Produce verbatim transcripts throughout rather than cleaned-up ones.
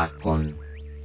Acon.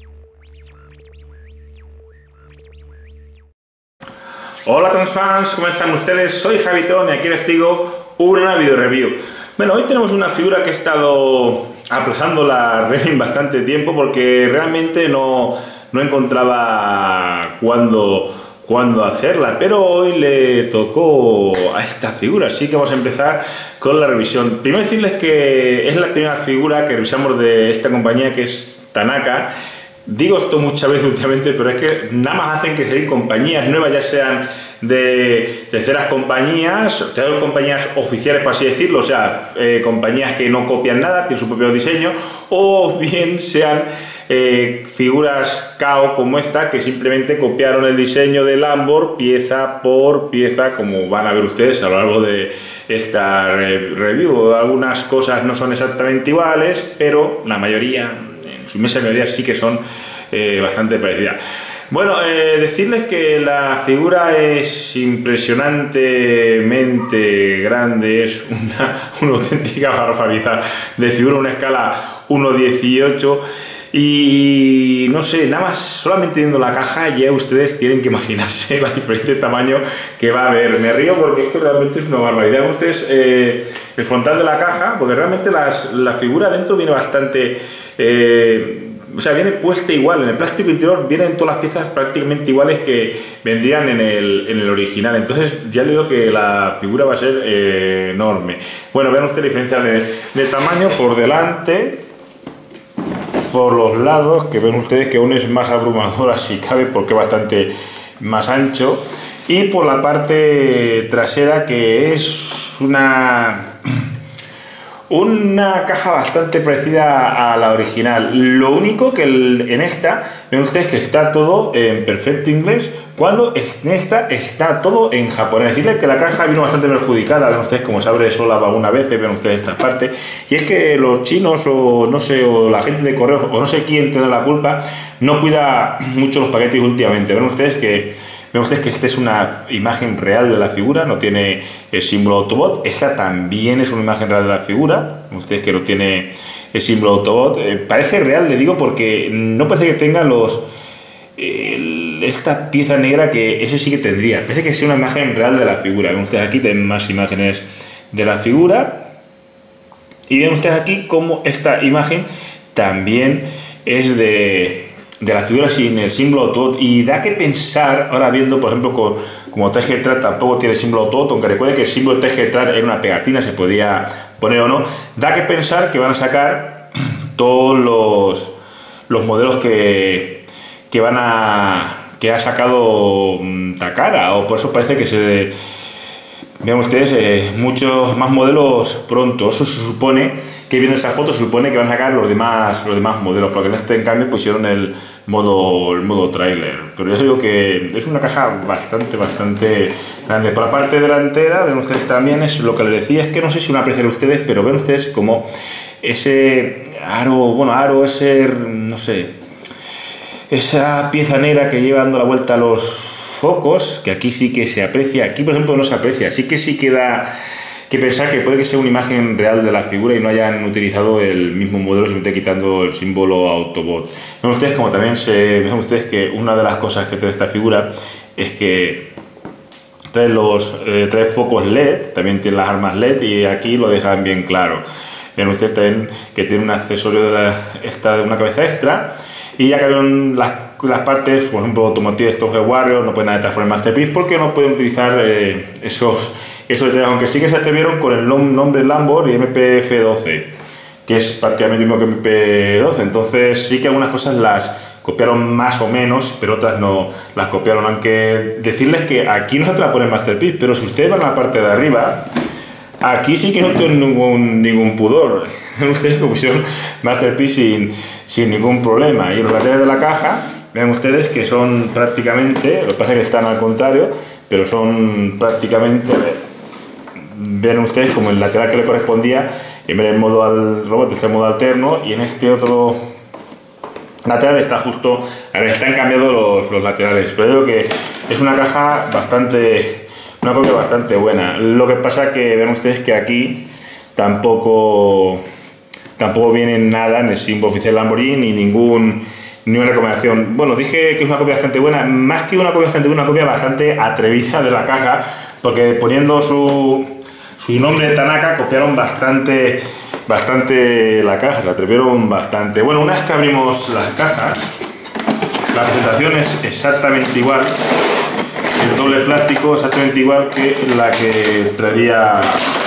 Hola Transfans, ¿cómo están ustedes? Soy Javitron y aquí les digo una video review. Bueno, hoy tenemos una figura que he estado aplazando la review bastante tiempo porque realmente no, no encontraba cuándo, cuándo hacerla, pero hoy le tocó a esta figura, así que vamos a empezar con la revisión. Primero decirles que es la primera figura que revisamos de esta compañía, que es Tanaka. Digo esto muchas veces últimamente, pero es que nada más hacen que salir compañías nuevas, ya sean de terceras compañías, terceras compañías oficiales, por así decirlo, o sea, eh, compañías que no copian nada, tienen su propio diseño, o bien sean eh, figuras K O como esta, que simplemente copiaron el diseño de Lambor pieza por pieza, como van a ver ustedes a lo largo de esta re review. Algunas cosas no son exactamente iguales, pero la mayoría, su inmensa mayoría, sí que son eh, bastante parecidas. Bueno, eh, decirles que la figura es impresionantemente grande, es una, una auténtica barbaridad de figura, una escala uno dieciocho. Y no sé, nada más solamente viendo la caja ya ustedes tienen que imaginarse la diferente tamaño que va a haber. Me río porque es que realmente es una barbaridad. Ustedes eh, el frontal de la caja, porque realmente las, la figura dentro viene bastante eh, o sea, viene puesta igual. En el plástico interior vienen todas las piezas prácticamente iguales que vendrían en el, en el original. Entonces ya le digo que la figura va a ser eh, enorme. Bueno, vean ustedes la diferencia de, de tamaño por delante, por los lados, que ven ustedes que aún es más abrumadora si cabe porque es bastante más ancho, y por la parte trasera, que es una una caja bastante parecida a la original. Lo único que el, en esta ven ustedes que está todo en perfecto inglés, cuando en esta está todo en japonés. Decirles que la caja vino bastante perjudicada, ven ustedes como se abre sola alguna vez, ven ustedes esta parte, y es que los chinos o no sé, o la gente de correos o no sé quién tiene la culpa, no cuida mucho los paquetes últimamente. Ven ustedes que Ven ustedes que esta es una imagen real de la figura, no tiene el símbolo Autobot. Esta también es una imagen real de la figura. Ven ustedes que no tiene el símbolo Autobot. Eh, parece real, le digo, porque no parece que tenga los eh, esta pieza negra, que ese sí que tendría. Parece que es una imagen real de la figura. Ven ustedes aquí, tienen más imágenes de la figura. Y ven ustedes aquí cómo esta imagen también es de... de la figura sin el símbolo Autobot, y da que pensar, ahora viendo por ejemplo con, como T G Trad tampoco tiene el símbolo Autobot, aunque recuerden que el símbolo T G Trad era una pegatina, se podía poner o no, da que pensar que van a sacar todos los, los modelos que, que van a que ha sacado Takara, o por eso parece que se vean ustedes eh, muchos más modelos pronto. Eso se supone que, viendo esa foto, se supone que van a sacar los demás los demás modelos, porque en este en cambio pusieron el modo el modo trailer. Pero yo digo que es una caja bastante bastante grande. Por la parte delantera ven ustedes también, es lo que les decía, es que no sé si van a apreciar ustedes, pero ven ustedes como ese aro, bueno, aro, ese, no sé, esa pieza negra que lleva dando la vuelta a los focos, que aquí sí que se aprecia. Aquí por ejemplo no se aprecia, sí que sí queda que pensar que puede que sea una imagen real de la figura y no hayan utilizado el mismo modelo, simplemente quitando el símbolo Autobot. Ven ustedes como también se ven ustedes que una de las cosas que tiene esta figura es que trae los eh, trae focos L E D, también tiene las armas L E D, y aquí lo dejan bien claro. Ven ustedes también que tiene un accesorio de la, esta de una cabeza extra. Y ya que vieron las, las partes, por ejemplo, Automotive Stoge Warrior, no pueden transformar en Masterpiece porque no pueden utilizar eh, esos, esos detalles, aunque sí que se atrevieron con el nombre Lambor y M P F doce, que es prácticamente lo mismo que M P doce. Entonces sí que algunas cosas las copiaron más o menos, pero otras no las copiaron. Aunque decirles que aquí no se te la ponen Masterpiece, pero si ustedes van a la parte de arriba, aquí sí que no tienen ningún, ningún pudor. Ustedes pusieron Masterpiece sin, sin ningún problema. Y los laterales de la caja, vean ustedes que son prácticamente, lo que pasa es que están al contrario, pero son prácticamente, ven ustedes como el lateral que le correspondía, en vez del modo al robot está en modo alterno, y en este otro lateral está justo, ahora están cambiados los, los laterales. Pero yo creo que es una caja bastante, una copia bastante buena. Lo que pasa que ven ustedes que aquí tampoco tampoco viene nada en el símbolo oficial Lamborghini ni ningún ni una recomendación. Bueno, dije que es una copia bastante buena, más que una copia bastante buena, una copia bastante atrevida de la caja, porque poniendo su, su nombre de Tanaka copiaron bastante, bastante la caja, la atrevieron bastante. Bueno, una vez que abrimos las cajas, la presentación es exactamente igual, el doble plástico exactamente igual que la que traería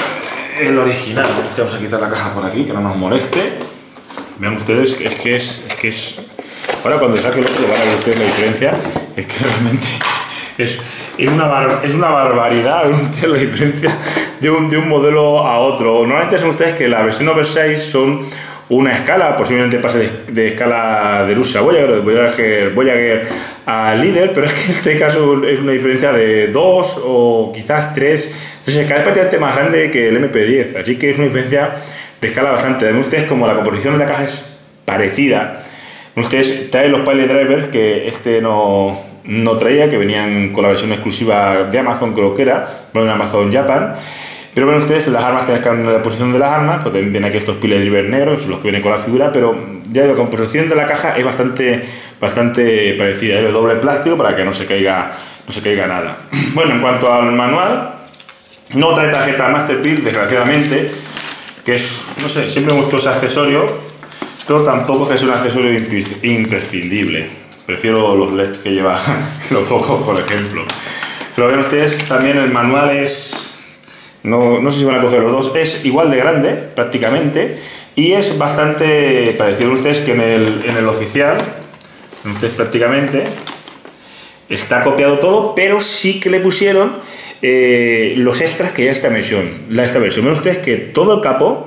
el original. Vamos a quitar la caja por aquí, que no nos moleste. Vean ustedes, es que es, es que es... Ahora cuando saque el otro van a ver ustedes la diferencia, es que realmente es, es, una, bar, es una barbaridad la diferencia de un, de un modelo a otro. Normalmente saben ustedes que la versión Oversize son una escala, posiblemente pase de, de escala de Lux a Voyager, de Voyager, Voyager a Líder, pero es que en este caso es una diferencia de dos o quizás tres. Entonces el escala es prácticamente más grande que el M P diez, así que es una diferencia de escala bastante. Ven ustedes como la composición de la caja es parecida. Ustedes traen los pilot drivers que este no, no traía, que venían con la versión exclusiva de Amazon, creo que era, bueno, en Amazon Japan. Pero ven ustedes, las armas tienen que cambiar la posición de las armas, pues también vienen aquí estos pilot drivers negros, los que vienen con la figura, pero ya la composición de la caja es bastante, bastante parecida. Es de doble plástico para que no se caiga, no se caiga nada. Bueno, en cuanto al manual, no trae tarjeta Masterpiece, desgraciadamente, que es, no sé, siempre me gustó ese accesorio. Pero tampoco es que sea un accesorio imprescindible. Prefiero los L E D que lleva los focos, por ejemplo. Pero ven ustedes, también el manual es... No, no sé si van a coger los dos. Es igual de grande, prácticamente. Y es bastante parecido. Ven ustedes que en el, en el oficial, ven ustedes prácticamente, está copiado todo, pero sí que le pusieron eh, los extras que ya esta versión. La, esta versión. Ven ustedes que todo el capó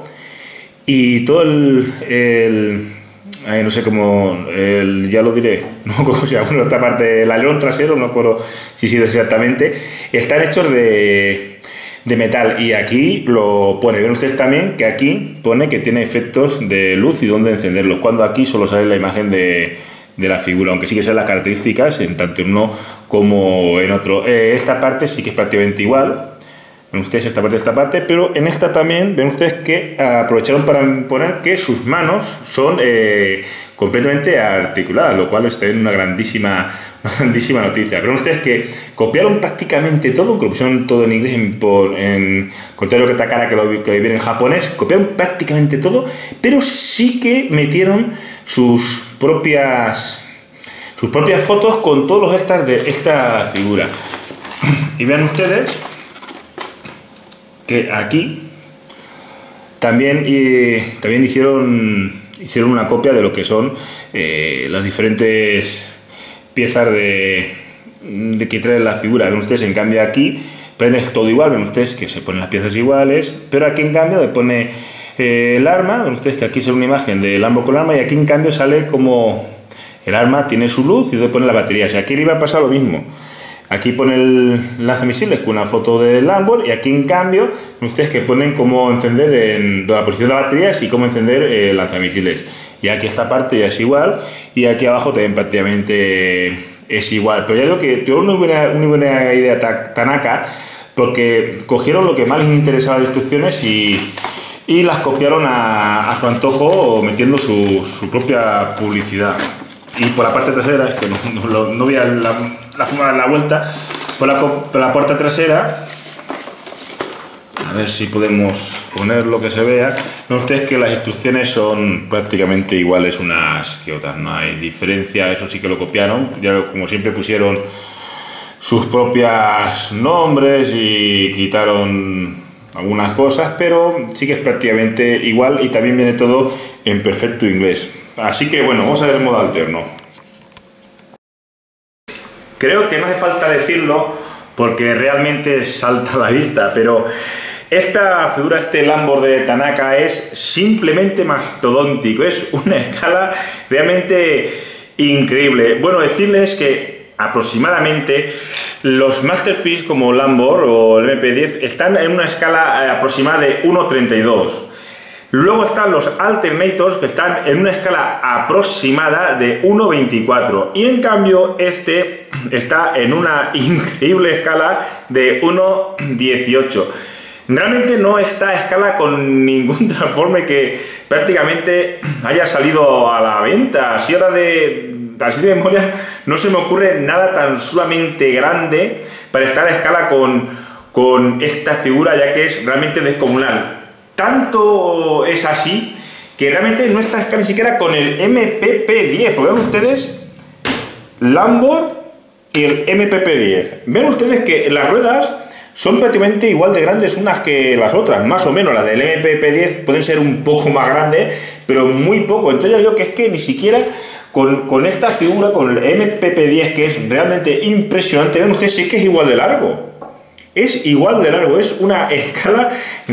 y todo el, el ay, no sé cómo, el, ya lo diré, no cómo se llama, bueno, esta parte, el alerón trasero, no recuerdo si sí exactamente, están hechos de, de metal, y aquí lo pone. Ven ustedes también que aquí pone que tiene efectos de luz y dónde encenderlos, cuando aquí solo sale la imagen de, de la figura, aunque sí que sean las características en tanto en uno como en otro. Eh, esta parte sí que es prácticamente igual. Ven ustedes esta parte, esta parte, pero en esta también ven ustedes que aprovecharon para poner que sus manos son eh, completamente articuladas, lo cual está en una grandísima, una grandísima noticia. Pero ven ustedes que copiaron prácticamente todo, que lo pusieron todo en inglés, en, por, en contrario que Takara, que lo, que lo viene en japonés, copiaron prácticamente todo, pero sí que metieron sus propias, sus propias fotos con todos los extras de esta figura. Y vean ustedes que aquí también, eh, también hicieron, hicieron una copia de lo que son eh, las diferentes piezas de, de que trae la figura. Ven ustedes, en cambio aquí es todo igual, ven ustedes que se ponen las piezas iguales, pero aquí en cambio le pone eh, el arma, ven ustedes que aquí sale una imagen del Lambo con el arma, y aquí en cambio sale como el arma tiene su luz y se pone la batería. O sea, aquí le iba a pasar lo mismo. Aquí pone el lanzamisiles con una foto del Lambo, y aquí en cambio ustedes que ponen cómo encender en la posición de las baterías y cómo encender el eh, lanzamisiles. Y aquí esta parte ya es igual, y aquí abajo también prácticamente es igual. Pero ya digo que tuvo una buena, una buena idea Tanaka, porque cogieron lo que más les interesaba de instrucciones y, y las copiaron a, a su antojo, metiendo su, su propia publicidad. Y por la parte trasera, es que no, no, no voy a la, la forma de la vuelta, por la, por la puerta trasera, a ver si podemos poner lo que se vea. No, ustedes que las instrucciones son prácticamente iguales unas que otras, no hay diferencia, eso sí que lo copiaron, ya como siempre pusieron sus propios nombres y quitaron algunas cosas, pero sí que es prácticamente igual, y también viene todo en perfecto inglés. Así que bueno, vamos a ver el modo alterno. Creo que no hace falta decirlo porque realmente salta a la vista, pero esta figura, este Lambo de Tanaka, es simplemente mastodóntico, es una escala realmente increíble. Bueno, decirles que aproximadamente los Masterpiece como Lambo o el M P diez están en una escala aproximada de uno treinta y dos. Luego están los Alternators, que están en una escala aproximada de uno veinticuatro, y en cambio este está en una increíble escala de uno dieciocho. Realmente no está a escala con ningún transforme que prácticamente haya salido a la venta. Así ahora de, así de memoria no se me ocurre nada tan sumamente grande para estar a escala con, con esta figura, ya que es realmente descomunal. Tanto es así que realmente no está a escala ni siquiera con el M P P diez. Pues ven ustedes, Lambor y el M P P diez. Ven ustedes que las ruedas son prácticamente igual de grandes unas que las otras, más o menos. Las del M P P diez pueden ser un poco más grandes, pero muy poco. Entonces ya digo que es que ni siquiera con, con esta figura, con el M P P diez, que es realmente impresionante, ven ustedes, sí que es igual de largo. Es igual de largo, es una escala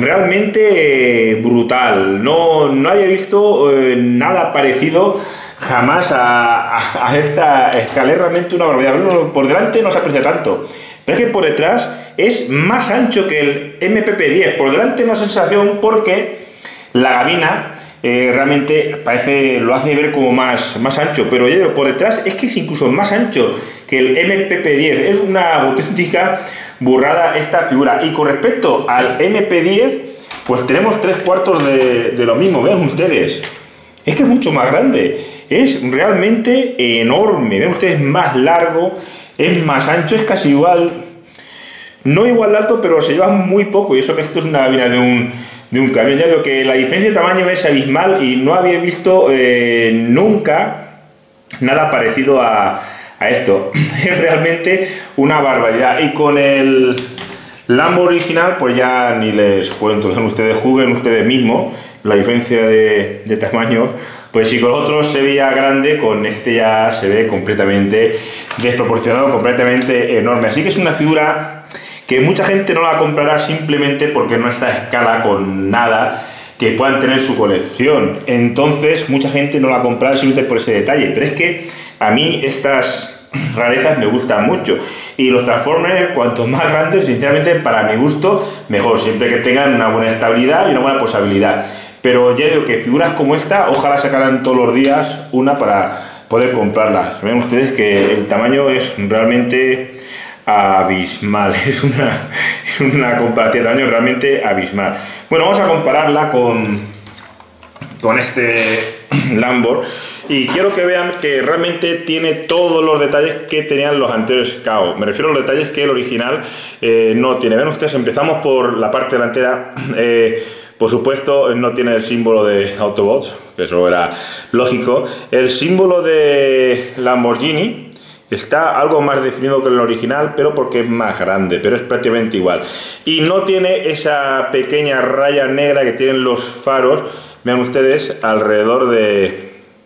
realmente brutal. No, no había visto eh, nada parecido jamás a, a, a esta escala. Es realmente una barbaridad. Por delante no se aprecia tanto, pero es que por detrás es más ancho que el M P P diez. Por delante una sensación porque la gabina eh, realmente parece, lo hace ver como más, más ancho, pero yo, por detrás es que es incluso más ancho que el M P P diez. Es una auténtica burrada esta figura. Y con respecto al M P diez, pues tenemos tres cuartos de, de lo mismo. Vean ustedes, es que es mucho más grande, es realmente enorme. Vean ustedes, más largo, es más ancho, es casi igual, no igual de alto, pero se lleva muy poco. Y eso que esto es una gabina de un, de un camión. Ya digo que la diferencia de tamaño es abismal y no había visto eh, nunca nada parecido a a esto. Es realmente una barbaridad. Y con el Lambo original pues ya ni les cuento. Ustedes juzguen ustedes mismos la diferencia de, de tamaños. Pues si con otros se veía grande, con este ya se ve completamente desproporcionado, completamente enorme. Así que es una figura que mucha gente no la comprará simplemente porque no está a escala con nada que puedan tener su colección. Entonces mucha gente no la comprará simplemente por ese detalle. Pero es que a mí estas rarezas me gustan mucho. Y los Transformers, cuanto más grandes, sinceramente, para mi gusto, mejor. Siempre que tengan una buena estabilidad y una buena posabilidad. Pero ya digo que figuras como esta, ojalá sacaran todos los días una para poder comprarlas. Ven ustedes que el tamaño es realmente abismal. Es una, una comparativa de tamaño realmente abismal. Bueno, vamos a compararla con, con este Lambor. Y quiero que vean que realmente tiene todos los detalles que tenían los anteriores K O. Me refiero a los detalles que el original eh, no tiene. Ven ustedes, empezamos por la parte delantera. Eh, por supuesto, no tiene el símbolo de Autobots, que eso era lógico. El símbolo de Lamborghini está algo más definido que el original, pero porque es más grande, pero es prácticamente igual. Y no tiene esa pequeña raya negra que tienen los faros. Vean ustedes alrededor de...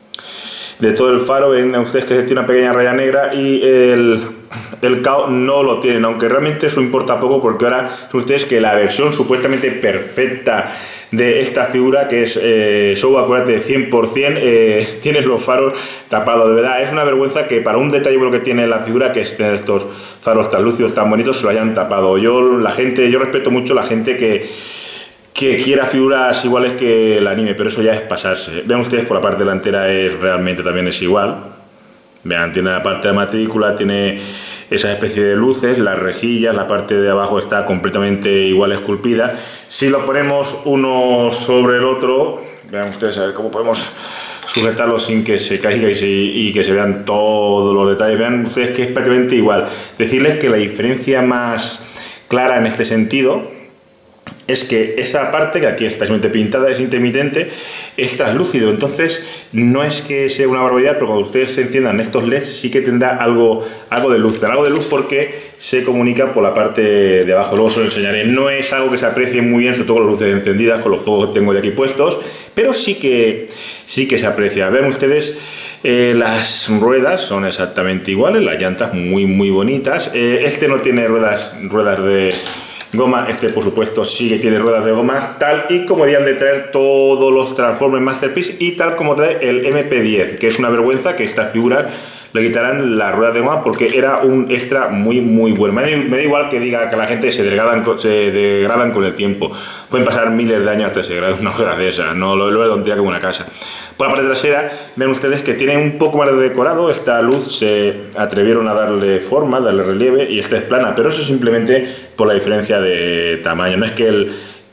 de todo el faro. Ven ustedes que tiene una pequeña raya negra y el, el K O no lo tienen, aunque realmente eso importa poco porque ahora son ustedes que la versión supuestamente perfecta de esta figura, que es eh, Showa, acuérdate, cien por cien, eh, tienes los faros tapados. De verdad, es una vergüenza que para un detalle bueno que tiene la figura, que es tener estos faros tan lúcidos, tan bonitos, se lo hayan tapado. Yo, la gente, yo respeto mucho a la gente que que quiera figuras iguales que el anime, pero eso ya es pasarse. Vean ustedes, por la parte delantera es realmente también es igual. Vean, tiene la parte de matrícula, tiene esa especie de luces, las rejillas, la parte de abajo está completamente igual esculpida. Si lo ponemos uno sobre el otro, vean ustedes a ver cómo podemos sujetarlo sin que se caiga y, se, y que se vean todos los detalles. Vean ustedes que es prácticamente igual. Decirles que la diferencia más clara en este sentido es que esa parte que aquí está simplemente pintada es intermitente, está lúcido. Entonces no es que sea una barbaridad, pero cuando ustedes se enciendan estos L E Ds sí que tendrá algo, algo de luz. Tendrá algo de luz porque se comunica por la parte de abajo. Luego se lo enseñaré. No es algo que se aprecie muy bien, sobre todo con las luces encendidas, con los focos que tengo de aquí puestos, pero sí que, sí que se aprecia. Vean ustedes, eh, las ruedas son exactamente iguales, las llantas muy muy bonitas. Eh, este no tiene ruedas, ruedas de goma, este por supuesto sí que tiene ruedas de gomas, tal y como debían de traer todos los Transformers Masterpiece y tal como trae el M P diez, que es una vergüenza que esta figura le quitaran las ruedas de goma porque era un extra muy muy bueno. Me da, me da igual que diga que la gente se degradan, se degradan con el tiempo, pueden pasar miles de años hasta que se degrade una rueda de esa, no lo veo tontería como una casa. Por la parte trasera ven ustedes que tiene un poco más de decorado. Esta luz se atrevieron a darle forma, darle relieve, y esta es plana, pero eso simplemente por la diferencia de tamaño. No es que el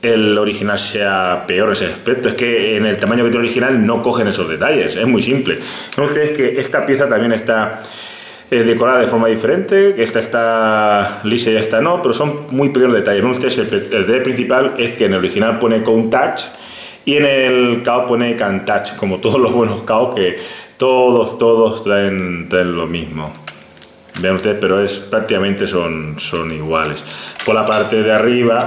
el original sea peor en ese aspecto. Es que en el tamaño que tiene el original no cogen esos detalles, es muy simple. Ven ustedes que esta pieza también está eh, decorada de forma diferente, que esta está lisa y esta no, pero son muy pequeños detalles. Ven ustedes, el, el detalle principal es que en el original pone Count Touch y en el K O pone Can Touch, como todos los buenos K O, que todos, todos traen, traen lo mismo. Vean ustedes, pero es prácticamente son, son iguales. Por la parte de arriba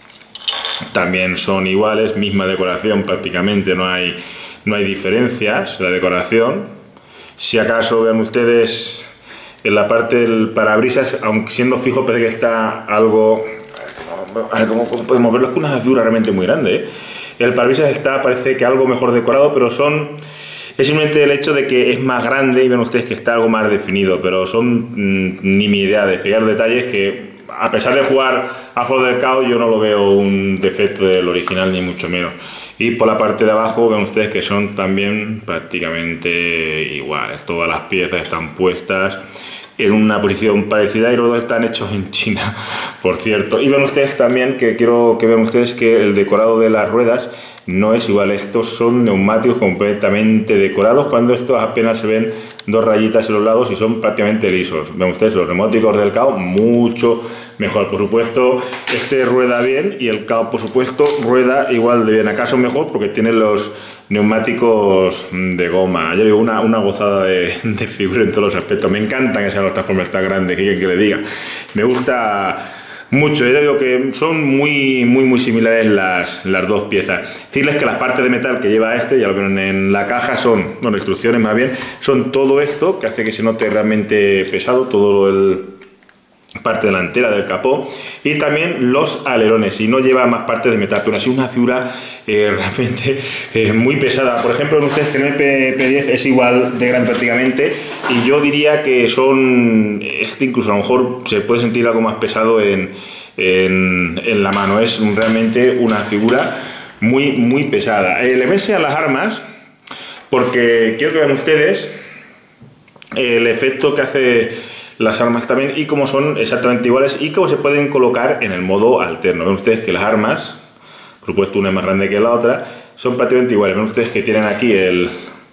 también son iguales, misma decoración prácticamente, no hay, no hay diferencias en la decoración. Si acaso vean ustedes en la parte del parabrisas, aunque siendo fijo parece que está algo... A ver, ¿cómo podemos verlo? Es que una figura realmente muy grande, ¿eh? El parabrisas está, parece que algo mejor decorado, pero son... Es simplemente el hecho de que es más grande y ven ustedes que está algo más definido, pero son mmm, ni mi idea de pegar detalles que, a pesar de jugar a favor del K O, yo no lo veo un defecto del original, ni mucho menos. Y por la parte de abajo ven ustedes que son también prácticamente iguales. Todas las piezas están puestas en una posición parecida y los dos están hechos en China, por cierto. Y ven ustedes también que quiero que vean ustedes que el decorado de las ruedas no es igual. Estos son neumáticos completamente decorados, cuando estos apenas se ven dos rayitas en los lados y son prácticamente lisos. Ven ustedes los neumáticos del K O mucho mejor. Por supuesto, este rueda bien y el K O, por supuesto, rueda igual de bien. ¿Acaso mejor? Porque tiene los neumáticos de goma. Ya digo, una, una gozada de, de figura en todos los aspectos. Me encantan esas plataformas tan grandes, que quieren que le diga. Me gusta mucho. Ya digo que son muy, muy, muy similares las, las dos piezas. Decirles que las partes de metal que lleva este, ya lo ven en la caja, son, bueno, instrucciones más bien, son todo esto, que hace que se note realmente pesado, todo el parte delantera del capó, y también los alerones, y no lleva más partes de metal, pero así una figura eh, realmente eh, muy pesada. Por ejemplo, ustedes que el M P diez es igual de grande prácticamente, y yo diría que son, este incluso a lo mejor se puede sentir algo más pesado en, en, en la mano. Es realmente una figura muy, muy pesada. Eh, le voy a enseñar las armas, porque quiero que vean ustedes el efecto que hace las armas también, y cómo son exactamente iguales y cómo se pueden colocar en el modo alterno. Ven ustedes que las armas, por supuesto una es más grande que la otra, son prácticamente iguales. Ven ustedes que tienen aquí el,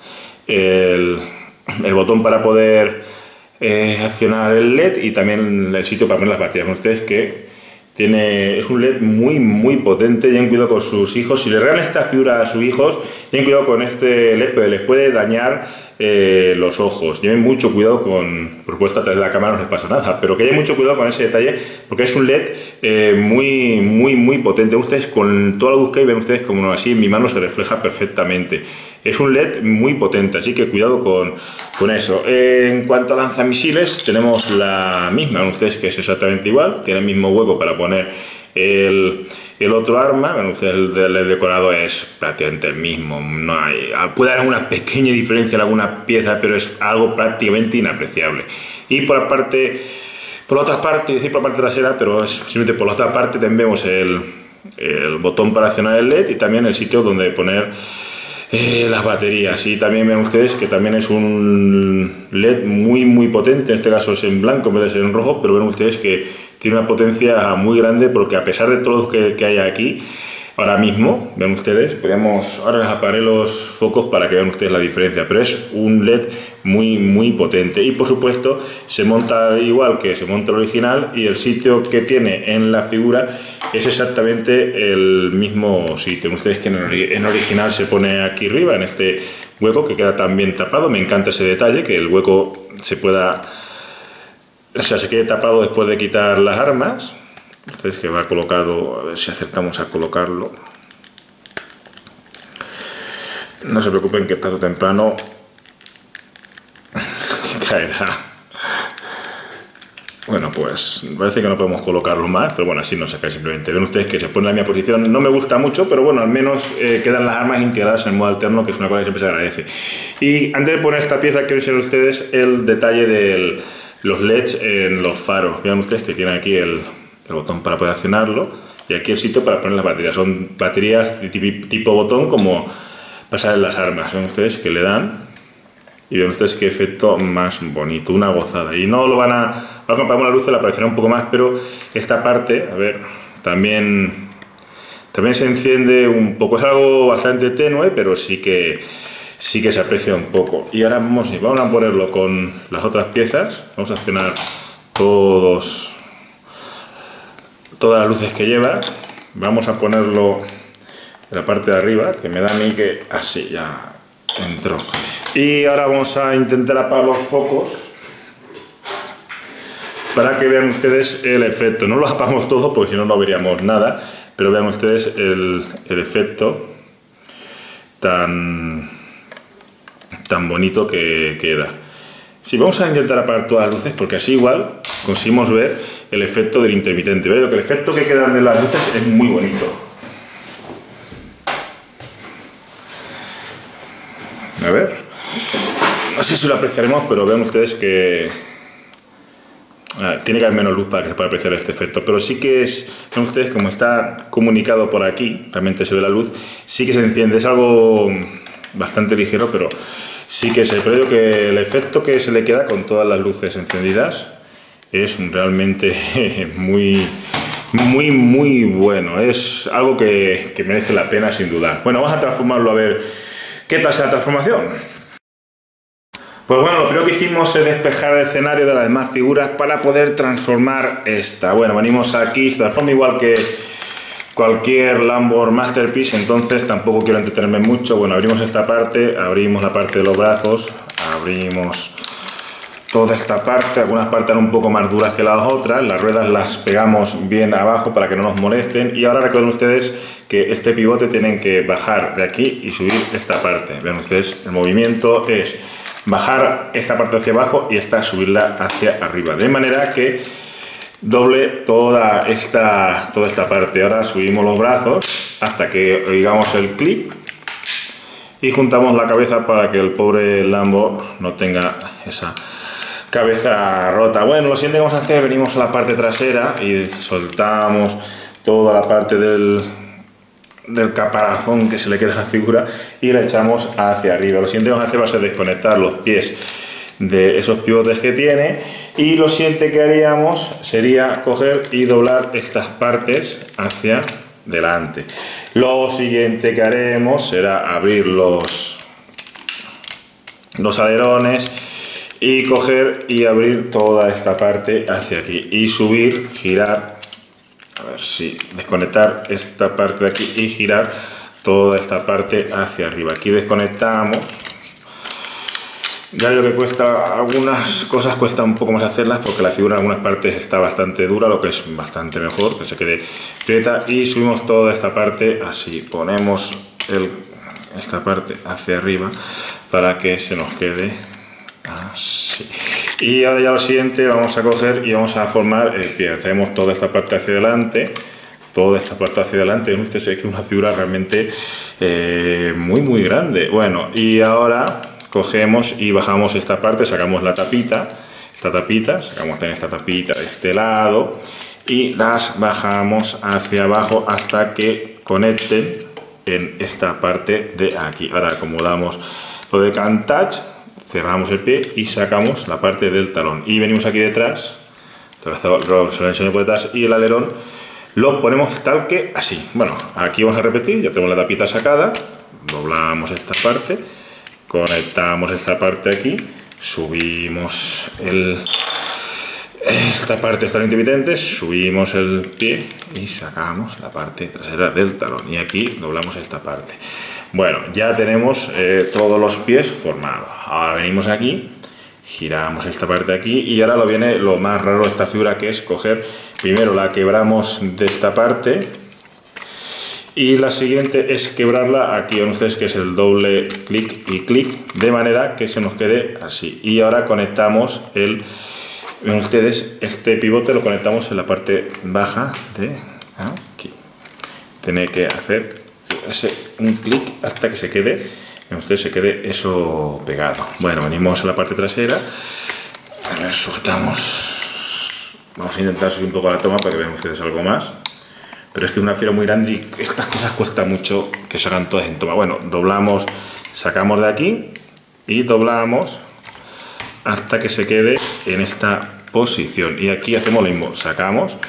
el, el botón para poder eh, accionar el L E D y también el sitio para poner las baterías. Ven ustedes que tiene, es un L E D muy muy potente. Ten cuidado con sus hijos. Si le regalan esta figura a sus hijos, ten cuidado con este L E D, porque les puede dañar eh, los ojos. Lleven mucho cuidado con, por supuesto a través de la cámara no les pasa nada, pero que haya mucho cuidado con ese detalle, porque es un L E D eh, muy muy muy potente. Ustedes con toda la luz que hay, ven ustedes como así en mi mano se refleja perfectamente. Es un L E D muy potente, así que cuidado con, con eso. Eh, en cuanto a lanzamisiles, tenemos la misma, ven ustedes que es exactamente igual, tiene el mismo hueco para poner el, el otro arma. Ven ustedes, el, el decorado es prácticamente el mismo. No hay, puede haber una pequeña diferencia en alguna pieza, pero es algo prácticamente inapreciable. Y por la parte, por la otra parte, decir por la parte trasera, pero es simplemente por la otra parte, también vemos el, el botón para accionar el L E D y también el sitio donde poner Eh, las baterías. Y también ven ustedes que también es un L E D muy muy potente, en este caso es en blanco en vez de ser en rojo, pero ven ustedes que tiene una potencia muy grande, porque a pesar de todo lo que, que hay aquí ahora mismo, ven ustedes, podemos, ahora les apagaré los focos para que vean ustedes la diferencia, pero es un L E D muy muy potente. Y por supuesto se monta igual que se monta el original, y el sitio que tiene en la figura es exactamente el mismo sitio. Ven ustedes que en el, en el original se pone aquí arriba, en este hueco, que queda tan bien tapado. Me encanta ese detalle, que el hueco se pueda, o sea, se quede tapado después de quitar las armas. Ustedes que va colocado, a ver si acertamos a colocarlo. No se preocupen que tarde o temprano caerá. Bueno, pues parece que no podemos colocarlo más, pero bueno, así no se cae simplemente. Ven ustedes que se pone en la misma posición. No me gusta mucho, pero bueno, al menos eh, quedan las armas integradas en el modo alterno, que es una cosa que siempre se agradece. Y antes de poner esta pieza, quiero enseñar a ustedes el detalle de los L E Ds en los faros. Vean ustedes que tienen aquí el, el botón para poder accionarlo, y aquí el sitio para poner las baterías. Son baterías de tipo botón, como pasar en las armas. Ven ustedes que le dan, y ven ustedes qué efecto más bonito, una gozada. Y no lo van a, cuando apagamos la luz le aparecerá un poco más, pero esta parte, a ver, también También se enciende un poco, es algo bastante tenue, pero sí que, sí que se aprecia un poco. Y ahora vamos, vamos a ponerlo con las otras piezas, vamos a accionar todos, todas las luces que lleva, vamos a ponerlo en la parte de arriba, que me da a mí que así ya entró. Y ahora vamos a intentar apagar los focos para que vean ustedes el efecto. No los apagamos todos porque si no no veríamos nada, pero vean ustedes el, el efecto tan, tan bonito que queda. Sí, vamos a intentar apagar todas las luces porque así igual conseguimos ver el efecto del intermitente. Veo que el efecto que queda de las luces es muy bonito. A ver, no sé si lo apreciaremos, pero vean ustedes que ah, tiene que haber menos luz para que se pueda apreciar este efecto, pero sí que es, vean ustedes como está comunicado por aquí, realmente se ve la luz, sí que se enciende, es algo bastante ligero, pero sí que se creo que el efecto que se le queda con todas las luces encendidas es realmente muy, muy, muy bueno, es algo que, que merece la pena sin dudar. Bueno, vamos a transformarlo a ver ¿qué tal es la transformación? Pues bueno, lo primero que hicimos es despejar el escenario de las demás figuras para poder transformar esta. Bueno, venimos aquí, se transforma igual que cualquier Lamborghini Masterpiece, entonces tampoco quiero entretenerme mucho. Bueno, abrimos esta parte, abrimos la parte de los brazos, abrimos toda esta parte, algunas partes eran un poco más duras que las otras, las ruedas las pegamos bien abajo para que no nos molesten y ahora recuerden ustedes que este pivote tienen que bajar de aquí y subir esta parte. Vean ustedes, el movimiento es bajar esta parte hacia abajo y esta subirla hacia arriba, de manera que doble toda esta, toda esta parte. Ahora subimos los brazos hasta que oigamos el clic y juntamos la cabeza para que el pobre Lambo no tenga esa cabeza rota. Bueno, lo siguiente que vamos a hacer, venimos a la parte trasera y soltamos toda la parte del, del caparazón que se le queda a la figura y la echamos hacia arriba. Lo siguiente que vamos a hacer va a ser desconectar los pies de esos pivotes que tiene y lo siguiente que haríamos sería coger y doblar estas partes hacia delante. Lo siguiente que haremos será abrir los, los alerones y coger y abrir toda esta parte hacia aquí y subir, girar, a ver si desconectar esta parte de aquí y girar toda esta parte hacia arriba. Aquí desconectamos. Ya lo que cuesta, algunas cosas cuesta un poco más hacerlas porque la figura en algunas partes está bastante dura, lo que es bastante mejor que se quede prieta, y subimos toda esta parte así, ponemos el, esta parte hacia arriba para que se nos quede así. Y ahora ya lo siguiente, vamos a coger y vamos a formar el pie. Hacemos toda esta parte hacia adelante, toda esta parte hacia adelante. Usted sé que es una figura realmente eh, muy muy grande. Bueno, y ahora cogemos y bajamos esta parte, sacamos la tapita, esta tapita, sacamos también esta tapita de este lado y las bajamos hacia abajo hasta que conecten en esta parte de aquí. Ahora acomodamos lo de Can Touch, cerramos el pie y sacamos la parte del talón y venimos aquí detrás, por detrás y el alerón lo ponemos tal que así. Bueno, aquí vamos a repetir, ya tenemos la tapita sacada, doblamos esta parte, conectamos esta parte aquí, subimos el, esta parte está intermitente, subimos el pie y sacamos la parte trasera del talón y aquí doblamos esta parte. Bueno, ya tenemos eh, todos los pies formados. Ahora venimos aquí, giramos esta parte aquí y ahora lo viene lo más raro de esta figura, que es coger, primero la quebramos de esta parte y la siguiente es quebrarla aquí, ven ustedes que es el doble clic y clic, de manera que se nos quede así. Y ahora conectamos el, ven ustedes, este pivote lo conectamos en la parte baja de aquí. Tiene que hacer ese, un clic hasta que se quede, ven ustedes, se quede eso pegado. Bueno, venimos a la parte trasera, a ver, sujetamos, vamos a intentar subir un poco la toma para que vean ustedes algo más. Pero es que es una figura muy grande y estas cosas cuesta mucho que se hagan todas en toma. Bueno, doblamos, sacamos de aquí y doblamos hasta que se quede en esta posición. Y aquí hacemos lo mismo, sacamos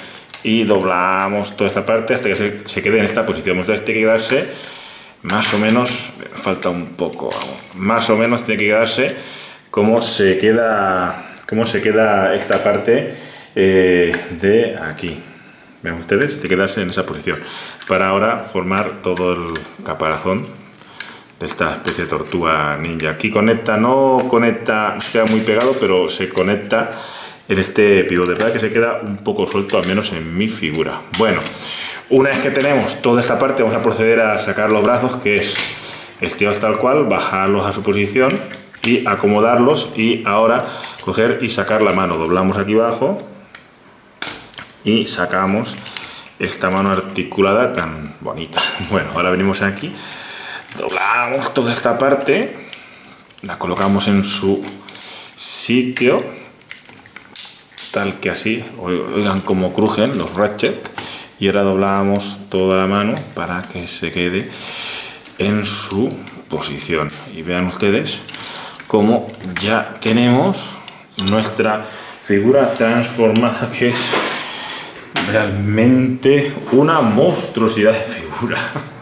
y doblamos toda esta parte hasta que se, se quede en esta posición. Ustedes tiene que quedarse más o menos, falta un poco, vamos, más o menos tiene que quedarse como se queda, como se queda esta parte eh, de aquí. Ven ustedes, tiene que quedarse en esa posición para ahora formar todo el caparazón de esta especie de tortuga ninja. Aquí conecta, no conecta, no se queda muy pegado, pero se conecta en este pivote, para que se queda un poco suelto, al menos en mi figura. Bueno, una vez que tenemos toda esta parte, vamos a proceder a sacar los brazos, que es estirados tal cual, bajarlos a su posición y acomodarlos, y ahora coger y sacar la mano. Doblamos aquí abajo y sacamos esta mano articulada tan bonita. Bueno, ahora venimos aquí, doblamos toda esta parte, la colocamos en su sitio, tal que así, oigan cómo crujen los ratchets, y ahora doblamos toda la mano para que se quede en su posición. Y vean ustedes cómo ya tenemos nuestra figura transformada, que es realmente una monstruosidad de figura.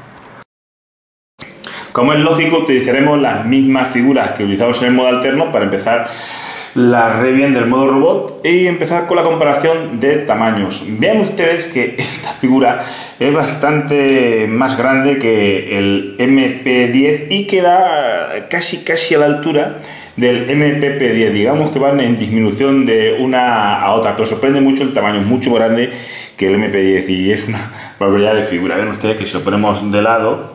Como es lógico, utilizaremos las mismas figuras que utilizamos en el modo alterno para empezar la review del modo robot y empezar con la comparación de tamaños. Vean ustedes que esta figura es bastante más grande que el M P diez y queda casi casi a la altura del M P P diez. Digamos que van en disminución de una a otra, pero sorprende mucho el tamaño, es mucho más grande que el M P diez y es una barbaridad de figura. Vean ustedes que si lo ponemos de lado,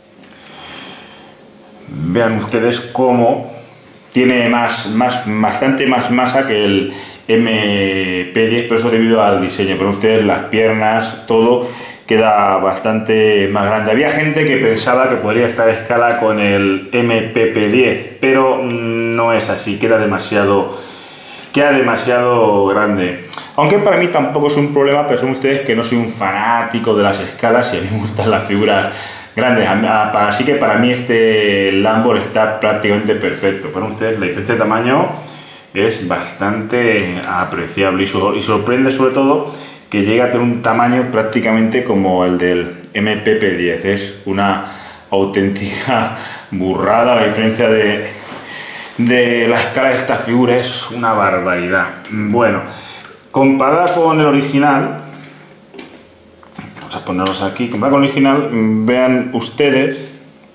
vean ustedes cómo tiene más, más, bastante más masa que el M P diez, pero eso debido al diseño. Pero ustedes las piernas, todo queda bastante más grande. Había gente que pensaba que podría estar a escala con el M P P diez, pero no es así, queda demasiado, queda demasiado grande. Aunque para mí tampoco es un problema, pero son ustedes que no soy un fanático de las escalas y a mí me gustan las figuras grandes. Así que para mí este Lambor está prácticamente perfecto. Para ustedes la diferencia de tamaño es bastante apreciable y sorprende sobre todo que llega a tener un tamaño prácticamente como el del M P P diez. Es una auténtica burrada. La diferencia de, de la escala de esta figura es una barbaridad. Bueno, comparada con el original, vamos a ponerlos aquí, comparada con el original, vean ustedes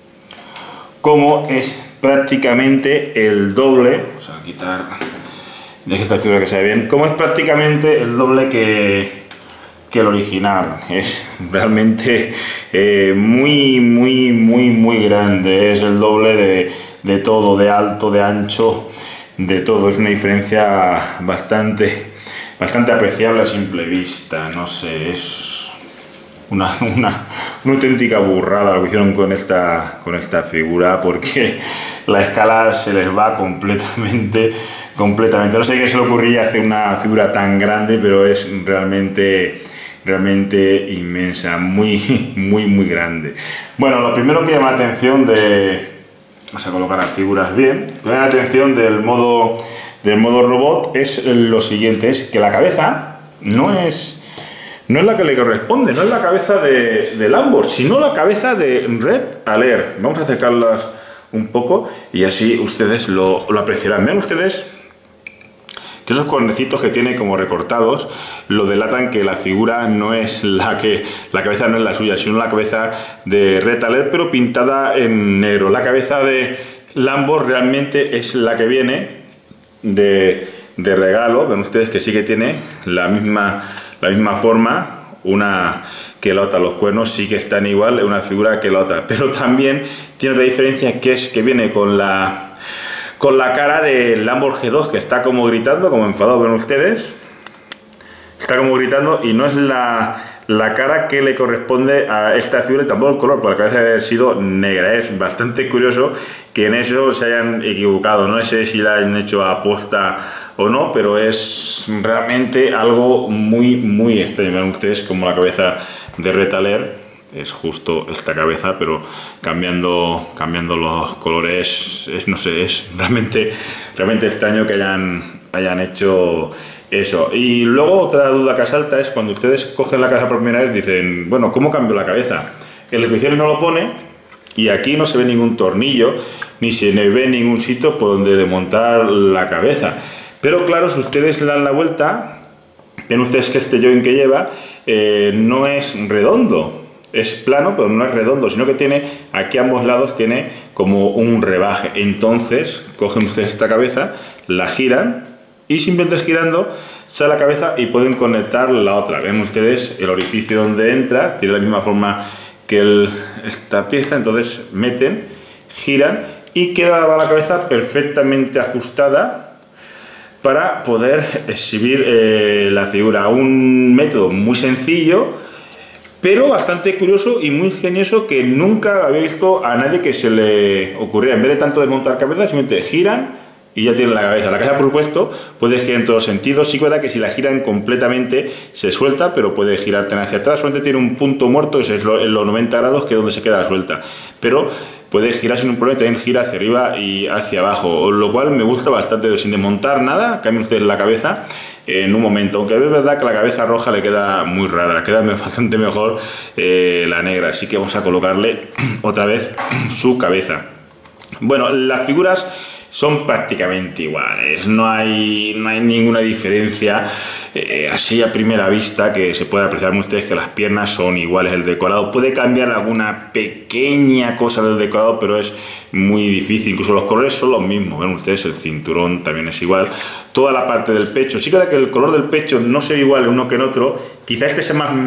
cómo es prácticamente el doble. Vamos a quitar, deje esta figura que se ve bien, cómo es prácticamente el doble que que el original. Es realmente eh, muy muy muy muy grande, es el doble de, de todo, de alto, de ancho, de todo. Es una diferencia bastante bastante apreciable a simple vista. No sé, es una, una, una auténtica burrada lo que hicieron con esta, con esta figura, porque la escala se les va completamente completamente. No sé qué se le ocurría hacer una figura tan grande, pero es realmente realmente inmensa, muy muy muy grande. Bueno, lo primero que llama la atención de, vamos a colocar las figuras bien, lo que llama la atención del modo del modo robot es lo siguiente, es que la cabeza no es no es la que le corresponde, no es la cabeza de, de Lambor, sino la cabeza de Red Alert. Vamos a acercarlas un poco y así ustedes lo, lo apreciarán. Vean ustedes que esos cornecitos que tiene como recortados lo delatan que la figura no es la que, la cabeza no es la suya, sino la cabeza de Red Alert, pero pintada en negro. La cabeza de Lambor realmente es la que viene de, de regalo. Ven ustedes que sí que tiene la misma, la misma forma, una que la otra. Los cuernos sí que están igual en una figura que la otra, pero también tiene otra diferencia, que es que viene con la con la cara del Lambor G dos, que está como gritando, como enfadado. Ven ustedes, está como gritando, y no es la, la cara que le corresponde a esta figura, y tampoco el color, porque la cabeza debe haber sido negra. Es bastante curioso que en eso se hayan equivocado. No sé si la han hecho a aposta o no, pero es realmente algo muy muy extraño. Ven ustedes como la cabeza de Red Alert es justo esta cabeza, pero cambiando cambiando los colores. Es, no sé, es realmente realmente extraño que hayan hayan hecho Eso. Y luego otra duda que asalta es cuando ustedes cogen la cabeza por primera vez, dicen, bueno, ¿cómo cambio la cabeza? El escritorio no lo pone y aquí no se ve ningún tornillo, ni se ve ningún sitio por donde desmontar la cabeza. Pero claro, si ustedes le dan la vuelta, ven ustedes que este joint que lleva eh, no es redondo. Es plano, pero no es redondo, sino que tiene, aquí a ambos lados tiene como un rebaje. Entonces, cogen ustedes esta cabeza, la giran y simplemente girando sale la cabeza y pueden conectar la otra. Ven ustedes el orificio donde entra, tiene la misma forma que el, esta pieza, entonces meten, giran y queda la cabeza perfectamente ajustada para poder exhibir eh, la figura. Un método muy sencillo, pero bastante curioso y muy ingenioso, que nunca había visto a nadie que se le ocurriera. En vez de tanto desmontar cabezas, simplemente giran y ya tienen la cabeza. La cabeza, por supuesto, puede girar en todos los sentidos. Sí que es verdad que si la giran completamente se suelta, pero puede girar también hacia atrás. Solamente tiene un punto muerto, ese es lo, en los noventa grados, que es donde se queda suelta. Pero puede girar sin un problema, también gira hacia arriba y hacia abajo, lo cual me gusta bastante. Sin desmontar nada, cambian ustedes la cabeza en un momento, aunque es verdad que la cabeza roja le queda muy rara, le queda bastante mejor eh, la negra, así que vamos a colocarle otra vez su cabeza. Bueno, las figuras son prácticamente iguales, no hay, no hay ninguna diferencia eh, así a primera vista, que se puede apreciar ustedes que las piernas son iguales. El decorado puede cambiar alguna pequeña cosa del decorado, pero es muy difícil. Incluso los colores son los mismos, ven ustedes, el cinturón también es igual, toda la parte del pecho. Sí que el color del pecho no se ve igual uno que en otro, quizá este sea más,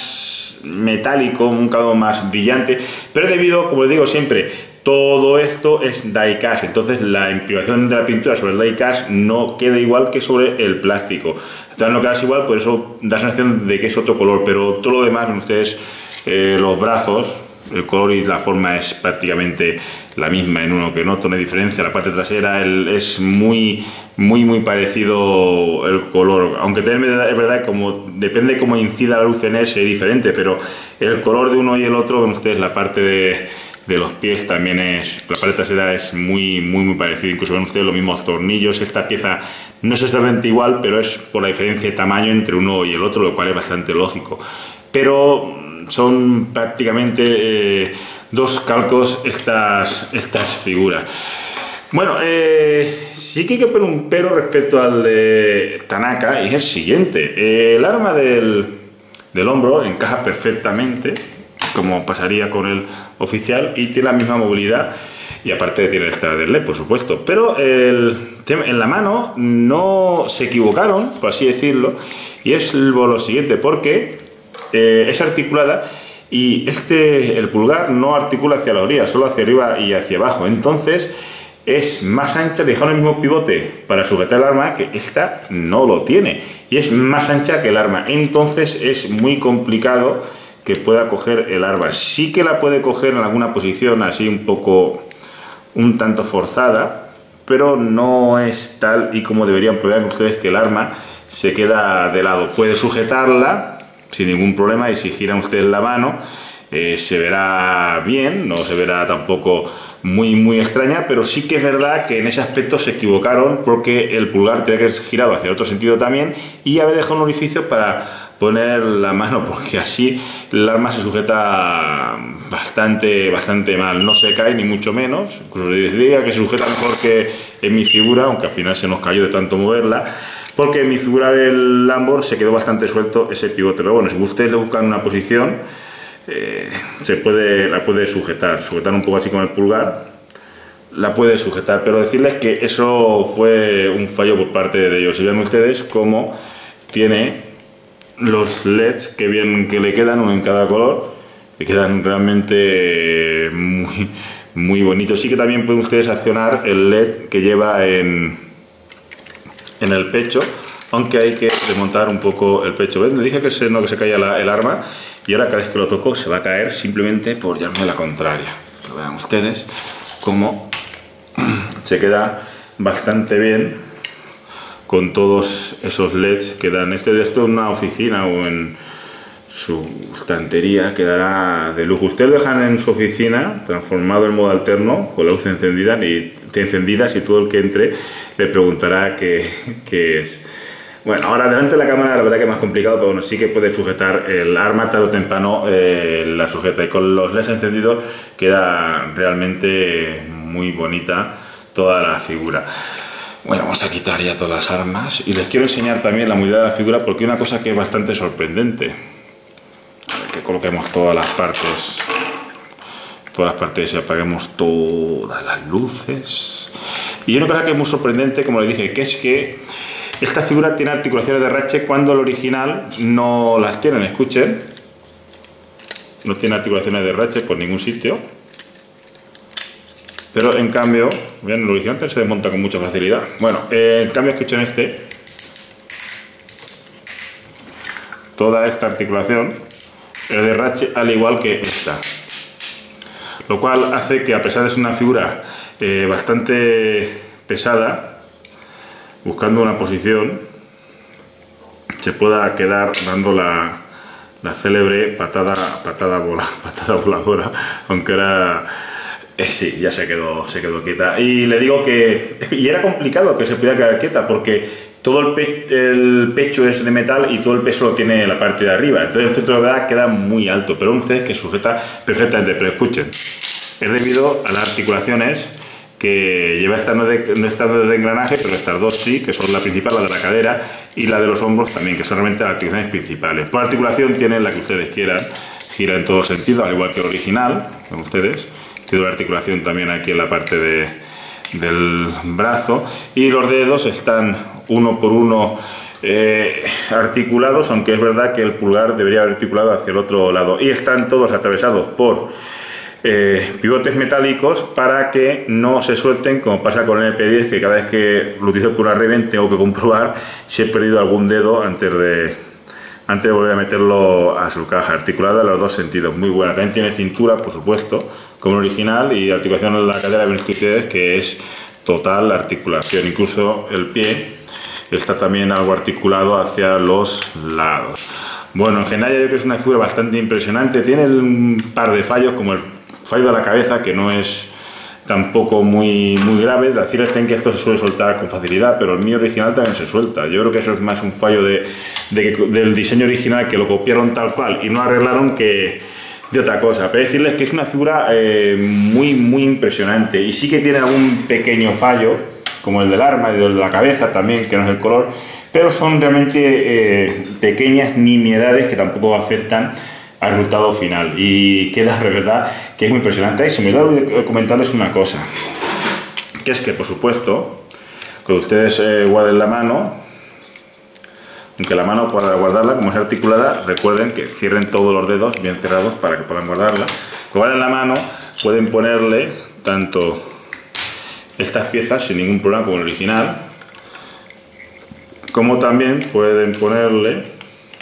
más metálico, un color más brillante, pero debido, como les digo siempre, todo esto es die-cast, entonces la imprimación de la pintura sobre el die-cast no queda igual que sobre el plástico. Entonces no queda igual, por eso da sensación de que es otro color, pero todo lo demás, ven ustedes, eh, los brazos, el color y la forma es prácticamente la misma en uno que en otro, no hay diferencia. La parte trasera el, es muy, muy, muy parecido el color, aunque también es verdad que como depende de cómo incida la luz en él, es diferente, pero el color de uno y el otro, ven ustedes, la parte de de los pies también es, la parte trasera es muy, muy, muy parecida. Incluso ven ustedes los mismos tornillos. Esta pieza no es exactamente igual, pero es por la diferencia de tamaño entre uno y el otro, lo cual es bastante lógico. Pero son prácticamente eh, dos calcos estas, estas figuras. Bueno, eh, sí que hay que poner un pero respecto al de Tanaka, y es el siguiente. Eh, el arma del, del hombro encaja perfectamente, como pasaría con el oficial, y tiene la misma movilidad, y aparte tiene el extra del L E D, por supuesto. Pero el, en la mano no se equivocaron, por así decirlo, y es lo siguiente, porque eh, es articulada y este, el pulgar no articula hacia la orilla, solo hacia arriba y hacia abajo. Entonces es más ancha, dejaron el mismo pivote para sujetar el arma, que esta no lo tiene, y es más ancha que el arma. Entonces es muy complicado que pueda coger el arma. Sí que la puede coger en alguna posición así un poco, un tanto forzada, pero no es tal y como deberían probar ustedes, que el arma se queda de lado. Puede sujetarla sin ningún problema, y si giran ustedes la mano eh, se verá bien, no se verá tampoco muy muy extraña, pero sí que es verdad que en ese aspecto se equivocaron, porque el pulgar tenía que ser girado hacia otro sentido también, y haber dejado un orificio para poner la mano, porque así el arma se sujeta bastante bastante mal, no se cae ni mucho menos. Incluso les diría que se sujeta mejor que en mi figura, aunque al final se nos cayó de tanto moverla, porque en mi figura del Lambor se quedó bastante suelto ese pivote. Pero bueno, si ustedes le buscan una posición, eh, se puede, la puede sujetar, sujetar un poco así con el pulgar, la puede sujetar. Pero decirles que eso fue un fallo por parte de ellos. Y vean ustedes cómo tiene los L E Ds que bien que le quedan, uno en cada color, le quedan realmente muy, muy bonitos. Sí que también pueden ustedes accionar el L E D que lleva en, en el pecho, aunque hay que desmontar un poco el pecho. ¿Ven? Le dije que se, no, que se caía la, el arma, y ahora cada vez que lo toco se va a caer simplemente por llamarme la contraria. Lo vean ustedes cómo se queda bastante bien con todos esos L E Ds que dan. Este de esto en una oficina o en su estantería quedará de lujo. Ustedes lo dejan en su oficina transformado en modo alterno, con la luz encendida y encendidas, y todo el que entre le preguntará qué, qué es. Bueno, ahora delante de la cámara la verdad que es más complicado, pero bueno, sí que puede sujetar el arma tarde o temprano, eh, la sujeta, y con los L E Ds encendidos queda realmente muy bonita toda la figura. Bueno, vamos a quitar ya todas las armas y les quiero enseñar también la movilidad de la figura, porque hay una cosa que es bastante sorprendente. A ver, que coloquemos todas las partes, todas las partes y apaguemos todas las luces. Y una cosa que es muy sorprendente, como les dije, que es que esta figura tiene articulaciones de ratchet cuando el original no las tienen. Escuchen, no tiene articulaciones de ratchet por ningún sitio, pero en cambio, vean, el original se desmonta con mucha facilidad. Bueno, eh, en cambio escuchen este, toda esta articulación es de ratchet al igual que esta, lo cual hace que, a pesar de ser una figura eh, bastante pesada, buscando una posición se pueda quedar dando la, la célebre patada, patada, vola, patada voladora, aunque era... Eh, sí, ya se quedó, se quedó quieta. Y le digo que... Y era complicado que se pudiera quedar quieta, porque todo el, pe el pecho es de metal y todo el peso lo tiene la parte de arriba. Entonces el centro de gravedad queda muy alto, pero ven ustedes que sujeta perfectamente. Pero escuchen, es debido a las articulaciones que lleva estas no, de, no estas de engranaje, pero estas dos sí, que son la principal, la de la cadera, y la de los hombros también, que son realmente las articulaciones principales. Por articulación tienen la que ustedes quieran, gira en todos sentidos, al igual que el original, con ustedes. Tiene la articulación también aquí en la parte de, del brazo, y los dedos están uno por uno eh, articulados, aunque es verdad que el pulgar debería haber articulado hacia el otro lado, y están todos atravesados por Eh, pivotes metálicos para que no se suelten, como pasa con el M P diez, que cada vez que lo utilizo por una Raven tengo que comprobar si he perdido algún dedo antes de, antes de volver a meterlo a su caja. Articulada en los dos sentidos, muy buena. También tiene cintura, por supuesto, como el original, y articulación en la cadera, ven ustedes que es total articulación. Incluso el pie está también algo articulado hacia los lados. Bueno, en general yo creo que es una figura bastante impresionante. Tiene un par de fallos, como el fallo de la cabeza, que no es tampoco muy, muy grave. Decirles que esto se suele soltar con facilidad, pero el mío original también se suelta. Yo creo que eso es más un fallo de, de, del diseño original, que lo copiaron tal cual y no arreglaron, que de otra cosa. Pero decirles que es una figura eh, muy, muy impresionante, y sí que tiene algún pequeño fallo, como el del arma y el de la cabeza también, que no es el color, pero son realmente eh, pequeñas nimiedades que tampoco afectan al resultado final, y queda de verdad que es muy impresionante. Y se me olvidó comentarles una cosa, que es que, por supuesto, cuando ustedes eh, guarden la mano, aunque la mano, para guardarla, como es articulada, recuerden que cierren todos los dedos bien cerrados para que puedan guardarla. Cuando guarden la mano, pueden ponerle tanto estas piezas sin ningún problema como el original, como también pueden ponerle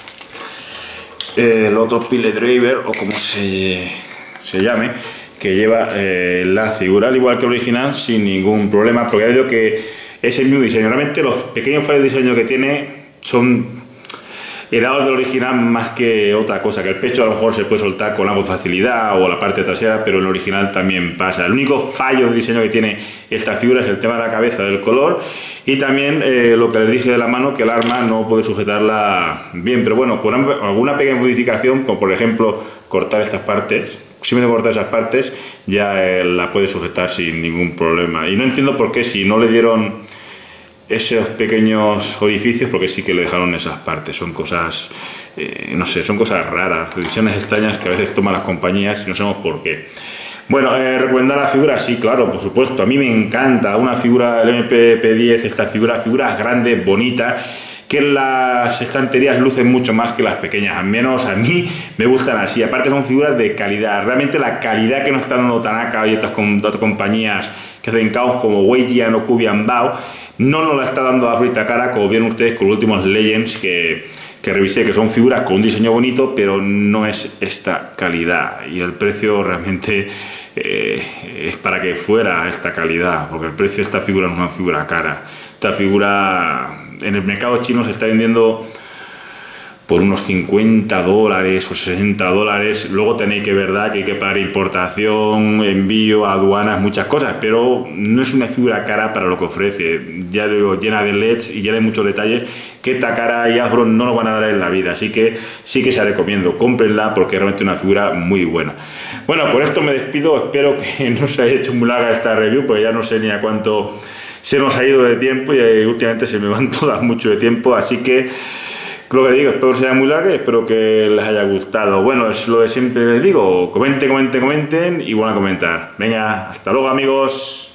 el otro pile driver, o como se, se llame, que lleva eh, la figura, al igual que el original, sin ningún problema, porque ya digo que es el mismo diseño. Realmente los pequeños fallos de diseño que tiene son heredados del original más que otra cosa, que el pecho a lo mejor se puede soltar con algo de facilidad, o la parte trasera, pero en el original también pasa. El único fallo de diseño que tiene esta figura es el tema de la cabeza, del color, y también eh, lo que les dije de la mano, que el arma no puede sujetarla bien. Pero bueno, con alguna pequeña modificación, como por ejemplo cortar estas partes, simplemente cortar esas partes, ya eh, la puede sujetar sin ningún problema. Y no entiendo por qué, si no le dieron esos pequeños orificios, porque sí que le dejaron esas partes. Son cosas, eh, no sé, son cosas raras, decisiones extrañas que a veces toman las compañías y no sabemos por qué. Bueno, eh, ¿recomendar la figura? Sí, claro, por supuesto. A mí me encanta una figura del M P diez, esta figura, figuras grandes, bonitas, que en las estanterías lucen mucho más que las pequeñas. Al menos a mí me gustan así. Aparte son figuras de calidad. Realmente la calidad que nos está dando Tanaka y otras, otras compañías que hacen caos, como Weijian o Kubianbao, no nos la está dando a Frita Cara, como vieron ustedes con los últimos Legends que, que revisé, que son figuras con un diseño bonito, pero no es esta calidad. Y el precio realmente eh, es para que fuera esta calidad, porque el precio de esta figura no es una figura cara. Esta figura en el mercado chino se está vendiendo por unos cincuenta dólares o sesenta dólares. Luego tenéis que verdad que hay que pagar importación, envío, aduanas, muchas cosas, pero no es una figura cara para lo que ofrece. Ya digo, llena de L E Ds y llena de muchos detalles que Takara y Hasbro no lo van a dar en la vida, así que sí que se recomiendo, cómprenla porque es realmente una figura muy buena. Bueno, por esto me despido, espero que no se haya hecho muy larga esta review, porque ya no sé ni a cuánto se nos ha ido de tiempo y últimamente se me van todas mucho de tiempo, así que lo que digo, espero que sea muy larga y espero que les haya gustado. Bueno, es lo de siempre les digo, comenten, comenten, comenten y van a comentar. Venga, hasta luego amigos.